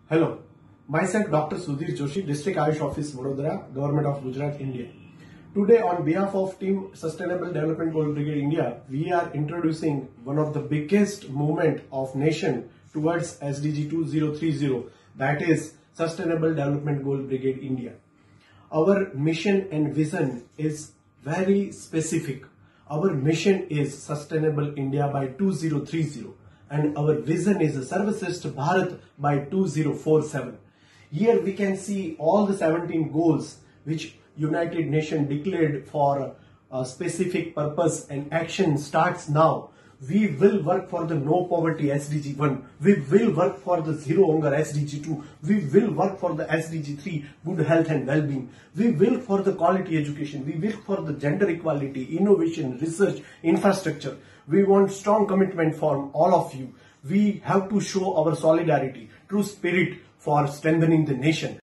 Hello, myself Dr. Sudhir Joshi, District Ayush Office, Vadodara, Government of Gujarat, India. Today, on behalf of Team Sustainable Development Goal Brigade India, we are introducing one of the biggest movement of nation towards SDG 2030, that is Sustainable Development Goal Brigade India. Our mission and vision is very specific. Our mission is Sustainable India by 2030. And our vision is a Sarvashrestha Bharat by 2047. Here we can see all the 17 goals which United Nations declared for a specific purpose, and action starts now. We will work for the no poverty SDG 1. We will work for the zero hunger SDG 2. We will work for the SDG 3, good health and well-being. We will for the quality education. We will for the gender equality, innovation, research, infrastructure. We want strong commitment from all of you. We have to show our solidarity, true spirit for strengthening the nation.